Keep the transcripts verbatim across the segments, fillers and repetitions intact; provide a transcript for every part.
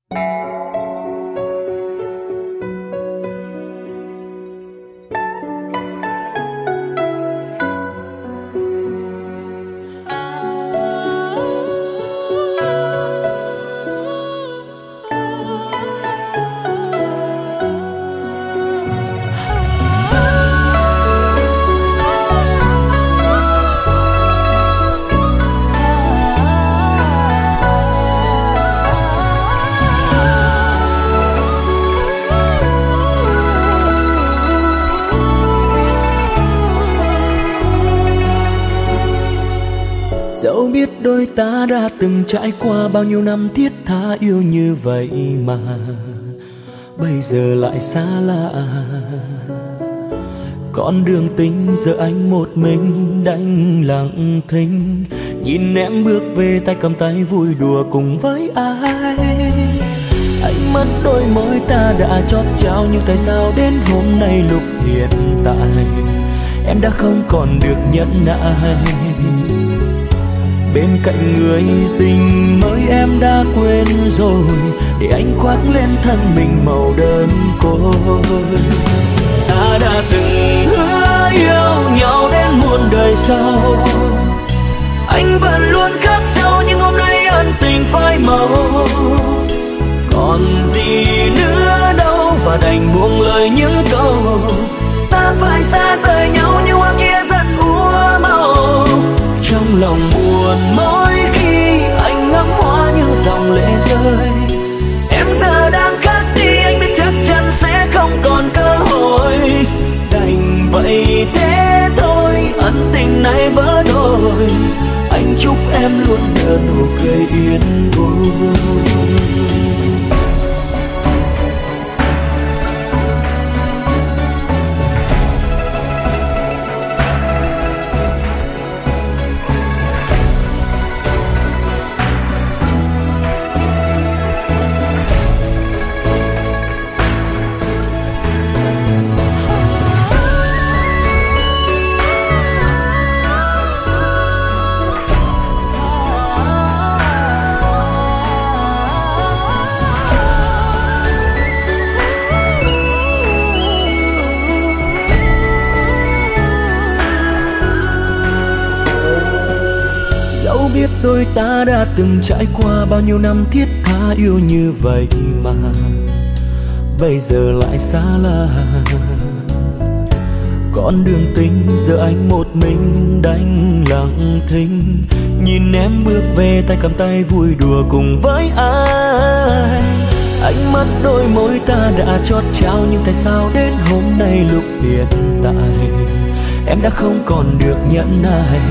Dẫu biết đôi ta đã từng trải qua bao nhiêu năm thiết tha yêu như vậy mà bây giờ lại xa lạ. Con đường tình giờ anh một mình đành lặng thinh, nhìn em bước về tay cầm tay vui đùa cùng với ai. Anh mất đôi môi ta đã chót trao, nhưng tại sao đến hôm nay lúc hiện tại em đã không còn được nhẫn nại. Bên cạnh người tình mới em đã quên rồi, để anh khoác lên thân mình màu đơn côi. Ta đã từng hứa yêu nhau đến muôn đời sau, anh vẫn luôn khắc sâu nhưng hôm nay ân tình phai màu. Còn gì nữa đâu và đành buông lời những câu, ta phải xa rời nhau như hoa kia dần úa màu. Trong lòng buồn mỗi khi anh ngắm hoa như dòng lệ rơi, em giờ đang khác đi anh biết chắc chắn sẽ không còn cơ hội. Đành vậy thế thôi, ân tình này vỡ đôi, anh chúc em luôn nở nụ cười yên vui. Biết đôi ta đã từng trải qua bao nhiêu năm thiết tha yêu như vậy mà bây giờ lại xa lạ. Con đường tình giờ anh một mình đành lặng thinh, nhìn em bước về tay cầm tay vui đùa cùng với ai. Anh mất đôi môi ta đã chót trao, nhưng tại sao đến hôm nay lúc hiện tại em đã không còn được nhẫn nại.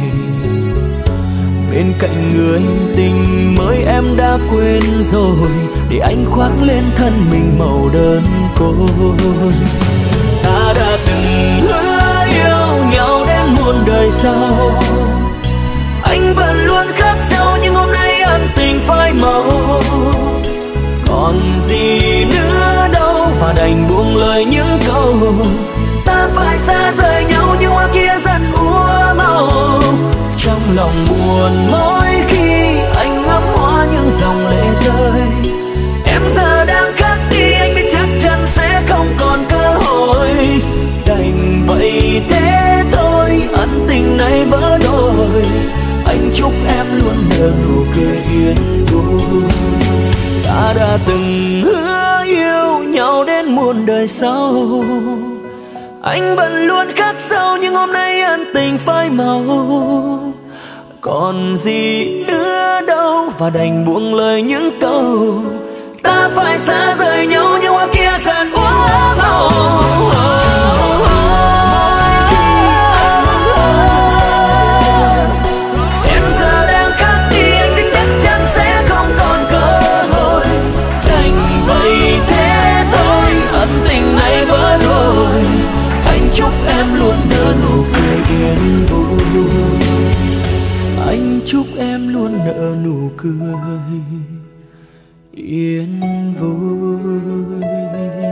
Bên cạnh người tình mới em đã quên rồi, để anh khoác lên thân mình màu đơn côi. Ta đã từng hứa yêu nhau đến muôn đời sau, anh vẫn luôn khắc sâu nhưng hôm nay ân tình phai màu. Còn gì nữa đâu và đành buông lời những câu, ta phải xa rời nhau như hoa kia dần úa màu. Trong lòng buồn mỗi khi anh ngắm hoa những dòng lệ rơi, em giờ đang khác đi anh biết chắc chắn sẽ không còn cơ hội. Đành vậy thế thôi, ân tình này vỡ đôi, anh chúc em luôn nở nụ cười yên vui. Ta đã từng hứa yêu nhau đến muôn đời sau, anh vẫn luôn khắc sâu nhưng hôm nay ân tình phai màu. Còn gì nữa đâu và đành buông lời những câu, ta phải xa rời nhau như hoa kia dần úa màu. Em giờ đang khác đi anh biết chắc chắn sẽ không còn cơ hội. Đành vậy thế thôi, ân tình này vỡ đôi, anh chúc em luôn nở nụ cười yên vui. Anh chúc em luôn nở nụ cười yên vui.